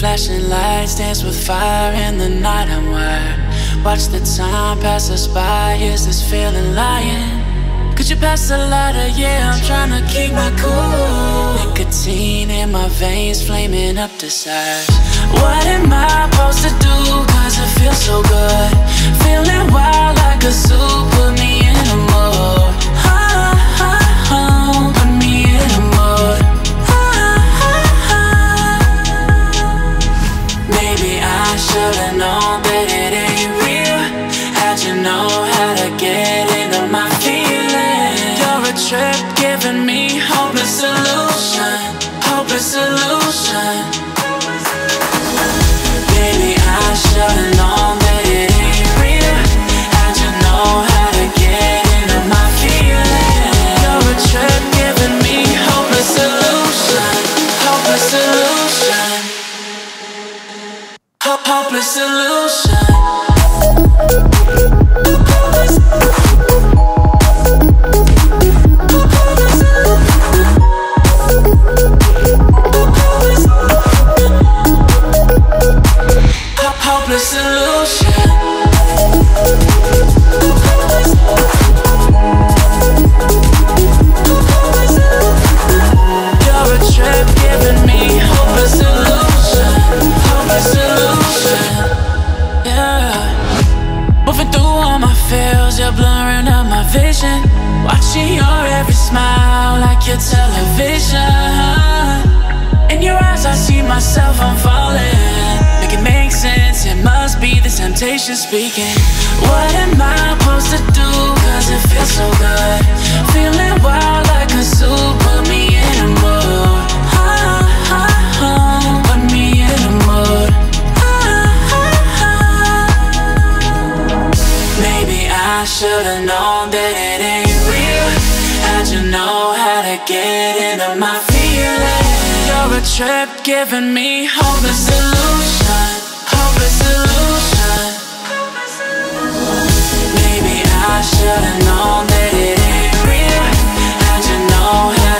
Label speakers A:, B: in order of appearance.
A: Flashing lights dance with fire in the night. I'm wired. Watch the time pass us by. Is this feeling lying? Could you pass the lighter? Yeah, I'm trying to keep my cool. Nicotine in my veins, flaming up desires. What am I supposed to do? Cause it feels so good. Feeling wild like a zoo. Put me in a mood. Put me in a mood. Maybe I should've known that it ain't real. How'd you know how to get into my feelings? You're a trip giving me hopeless solution. Hopeless solution. Baby, I should've known that it ain't real. How'd you know how to get into my feelings? You're a trip giving me hopeless solution. Hopeless solution. Hopeless solution. Hopeless solution. You're a trip giving me hopeless solution. Hopeless solution. Yeah. Moving through all my feels, you're blurring up my vision. Watching your every smile like your television. In your eyes I see myself, I'm falling. Make it make sense, it must be the temptation speaking. What am I supposed to do? Cause it feels so good. Feeling wild like a zoo. Put me in a mood. Put me in a mood. Maybe I should've known that it ain't real. How'd you know how to get into my feelings? You're a trip giving me hopeless solution. Hopeless solution. Maybe I should've known that it ain't real. How'd you know how